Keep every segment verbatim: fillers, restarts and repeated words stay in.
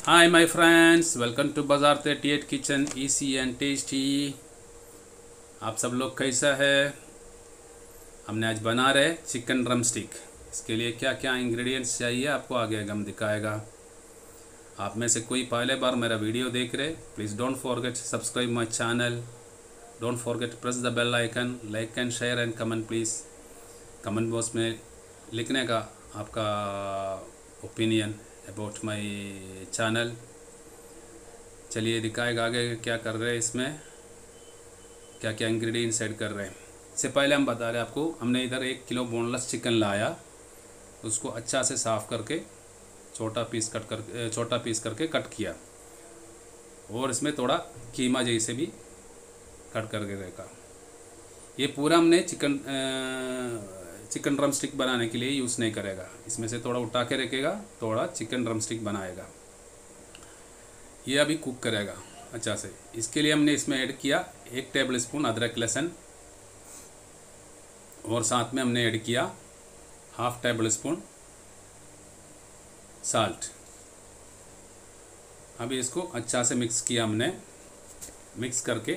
Hi my friends, welcome to Bazaar thirty eight kitchen easy and tasty. आप सब लोग कैसा है? हमने आज बना रहे चिकन ड्रम स्टिक। इसके लिए क्या क्या इंग्रेडिएंट्स चाहिए आपको आगे हम दिखाएगा। आप में से कोई पहले बार मेरा वीडियो देख रहे, please don't forget subscribe my channel, don't forget press the bell icon, like and share and comment please. Comment box में लिखने का आपका ओपिनियन अबाउट माय चैनल। चलिए दिखाएगा आगे क्या कर रहे हैं, इसमें क्या क्या इंग्रेडिएंट्स ऐड कर रहे हैं। इससे पहले हम बता रहे हैं आपको, हमने इधर एक किलो बोनलेस चिकन लाया, उसको अच्छा से साफ़ करके छोटा पीस कट कर छोटा पीस करके कट किया, और इसमें थोड़ा कीमा जैसे भी कट करके रखा। ये पूरा हमने चिकन चिकन ड्रम स्टिक बनाने के लिए यूज़ नहीं करेगा, इसमें से थोड़ा उठा के रखेगा, थोड़ा चिकन ड्रम स्टिक बनाएगा। ये अभी कुक करेगा अच्छा से। इसके लिए हमने इसमें ऐड किया एक टेबल स्पून अदरक लहसुन, और साथ में हमने ऐड किया हाफ टेबल स्पून साल्ट। अभी इसको अच्छा से मिक्स किया हमने। मिक्स करके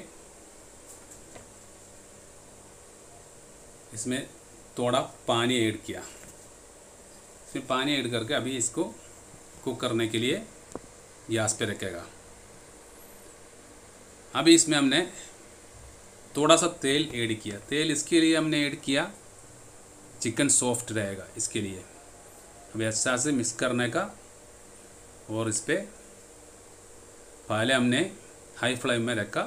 इसमें थोड़ा पानी ऐड किया। इसमें पानी ऐड करके अभी इसको कुक करने के लिए गैस पे रखेगा। अभी इसमें हमने थोड़ा सा तेल ऐड किया। तेल इसके लिए हमने ऐड किया, चिकन सॉफ्ट रहेगा इसके लिए। अभी अच्छा से मिक्स करने का, और इस पर पहले हमने हाई फ्लेम में रखा,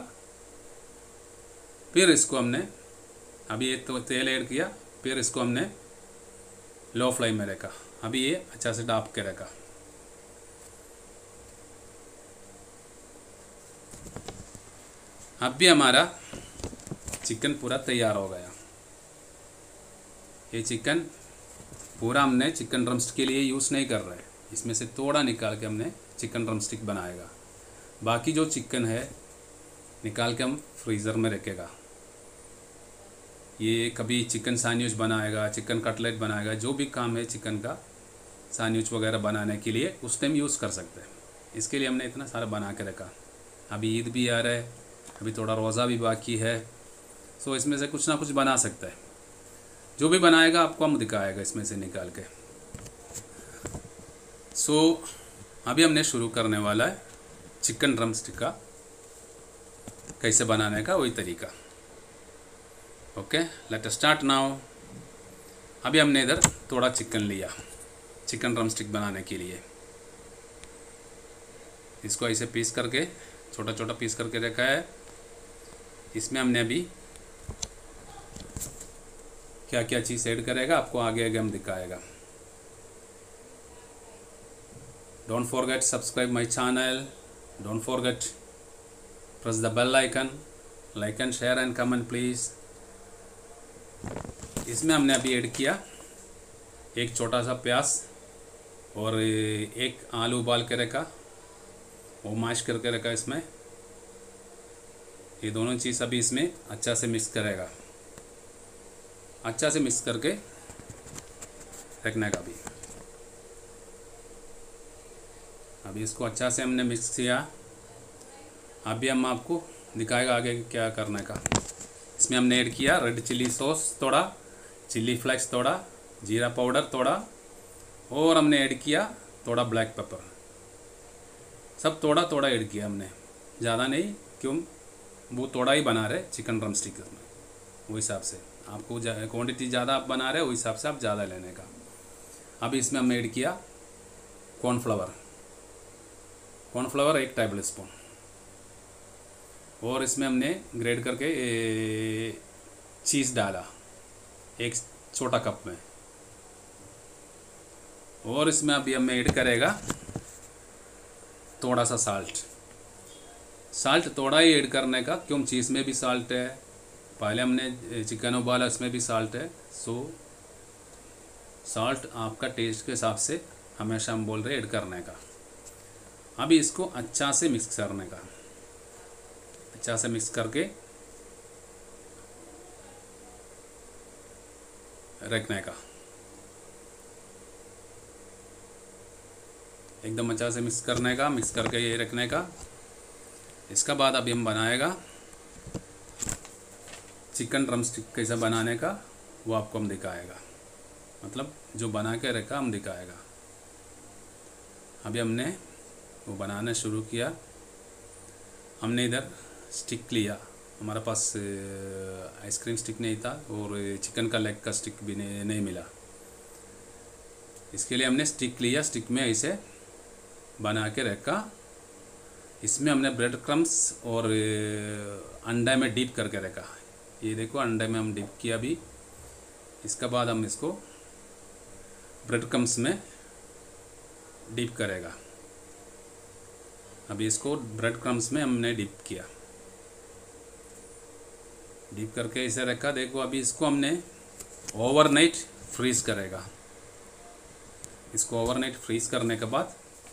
फिर इसको हमने अभी एक तो तेल ऐड किया, फिर इसको हमने लो फ्लेम में रखा। अभी ये अच्छा से डाप के रखा। अब भी हमारा चिकन पूरा तैयार हो गया। ये चिकन पूरा हमने चिकन ड्रम स्टिक के लिए यूज़ नहीं कर रहे, इसमें से थोड़ा निकाल के हमने चिकन ड्रम स्टिक बनाएगा। बाकी जो चिकन है निकाल के हम फ्रीज़र में रखेगा। ये कभी चिकन सैंडविच बनाएगा, चिकन कटलेट बनाएगा, जो भी काम है चिकन का सैंडविच वगैरह बनाने के लिए उस टाइम यूज़ कर सकते हैं। इसके लिए हमने इतना सारा बना के रखा। अभी ईद भी आ रहा है, अभी थोड़ा रोज़ा भी बाकी है, सो इसमें से कुछ ना कुछ बना सकता है। जो भी बनाएगा आपको हम दिखाएगा इसमें से निकाल के। सो अभी हमने शुरू करने वाला है चिकन ड्रम स्टिक का कैसे बनाने का वही तरीका। Okay, let us start now. अभी हमने इधर थोड़ा चिकन लिया चिकन ड्रम स्टिक बनाने के लिए। इसको ऐसे पीस करके छोटा छोटा पीस करके रखा है। इसमें हमने अभी क्या क्या चीज़ ऐड करेगा आपको आगे आगे हम दिखाएगा। Don't forget subscribe my channel, don't forget press the bell icon, like and share and comment please. इसमें हमने अभी ऐड किया एक छोटा सा प्याज, और एक आलू उबाल के रखा, वो मैश करके रखा इसमें। ये दोनों चीज़ अभी इसमें अच्छा से मिक्स करेगा, अच्छा से मिक्स करके रखने का। भी अभी इसको अच्छा से हमने मिक्स किया। अभी हम आपको दिखाएगा आगे क्या करने का। इसमें हमने ऐड किया रेड चिल्ली सॉस थोड़ा, चिल्ली फ्लेक्स थोड़ा, जीरा पाउडर थोड़ा, और हमने ऐड किया थोड़ा ब्लैक पेपर। सब थोड़ा थोड़ा ऐड किया हमने, ज़्यादा नहीं, क्यों वो थोड़ा ही बना रहे चिकन ड्रम स्टिक में। वो हिसाब से आपको क्वांटिटी ज़्यादा आप बना रहे हो, उस हिसाब से आप ज़्यादा लेने का। अभी इसमें हमने ऐड किया कॉर्नफ्लावर कॉर्नफ्लावर एक टेबल स्पून, और इसमें हमने ग्रेट करके चीज़ डाला एक छोटा कप में। और इसमें अभी हमें ऐड करेगा थोड़ा सा साल्ट। साल्ट थोड़ा ही ऐड करने का, क्यों चीज़ में भी साल्ट है, पहले हमने चिकन उबाला इसमें भी साल्ट है। सो साल्ट आपका टेस्ट के हिसाब से हमेशा हम बोल रहे ऐड करने का। अभी इसको अच्छा से मिक्स करने का, अच्छा से मिक्स करके रखने का। एकदम अच्छा से मिक्स करने का, मिक्स करके ये रखने का। इसका बाद अभी हम बनाएगा चिकन ड्रम स्टिक कैसा बनाने का, वो आपको हम दिखाएगा, मतलब जो बना के रखा हम दिखाएगा। अभी हमने वो बनाना शुरू किया। हमने इधर स्टिक लिया, हमारे पास आइसक्रीम स्टिक नहीं था और चिकन का लेग का स्टिक भी नहीं, नहीं मिला। इसके लिए हमने स्टिक लिया, स्टिक में ऐसे बना के रखा। इसमें हमने ब्रेड क्रम्स और अंडे में डीप करके रखा। ये देखो अंडे में हम डीप किया अभी। इसका बाद हम इसको ब्रेड क्रम्स में डीप करेगा। अभी इसको ब्रेड क्रम्स में हमने डीप किया, डीप करके इसे रखा। देखो अभी इसको हमने ओवरनाइट फ्रीज करेगा। इसको ओवरनाइट फ्रीज करने के बाद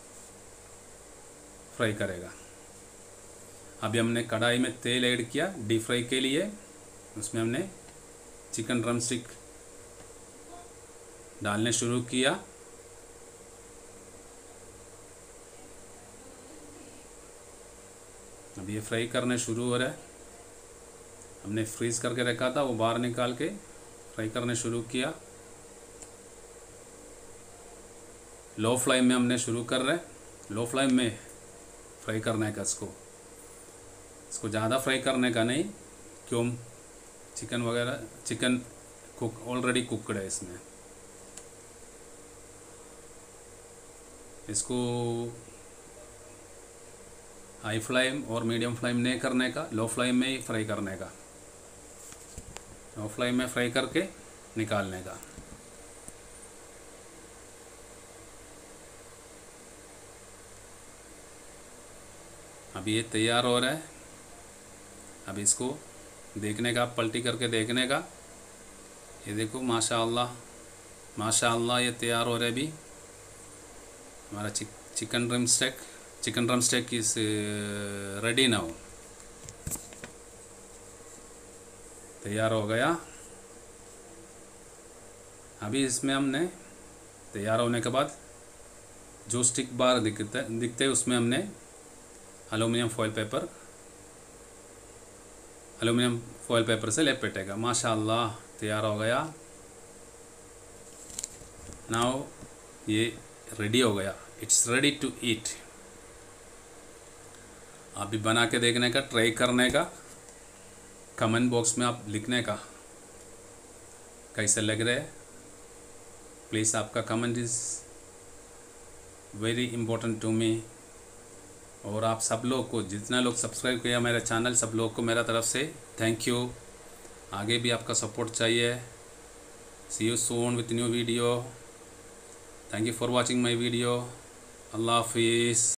फ्राई करेगा। अभी हमने कढ़ाई में तेल ऐड किया डीप फ्राई के लिए। उसमें हमने चिकन ड्रम स्टिक डालने शुरू किया। अभी ये फ्राई करने शुरू हो रहा है। हमने फ्रीज करके रखा था, वो बाहर निकाल के फ्राई करने शुरू किया। लो फ्लेम में हमने शुरू कर रहे हैं। लो फ्लेम में फ्राई करने का इसको इसको ज़्यादा फ्राई करने का नहीं, क्यों चिकन वगैरह चिकन कुक ऑलरेडी कुकड है इसमें। इसको हाई फ्लेम और मीडियम फ्लेम नहीं करने का, लो फ्लेम में ही फ्राई करने का। लो फ्लेम में फ्राई करके निकालने का। अभी ये तैयार हो रहा है। अभी इसको देखने का, पलटी करके देखने का। ये देखो माशाअल्लाह माशाअल्लाह ये तैयार हो रहा है। अभी हमारा chick, chicken drumstick chicken drumstick is ready now. तैयार हो गया। अभी इसमें हमने तैयार होने के बाद जो स्टिक बार दिखते दिखते हैं उसमें हमने aluminium foil paper aluminium foil paper से लपेटेगा। माशाअल्लाह तैयार हो गया। नाउ ये रेडी हो गया, इट्स रेडी टू ईट। आप भी बना के देखने का, ट्राई करने का, कमेंट बॉक्स में आप लिखने का कैसे लग रहे हैं। प्लीज़ आपका comment is very important to me. और आप सब लोग को, जितना लोग सब्सक्राइब किया मेरा चैनल, सब लोग को मेरा तरफ से थैंक यू। आगे भी आपका सपोर्ट चाहिए। See you soon with new video. Thank you for watching my video. अल्लाह हाफिज़।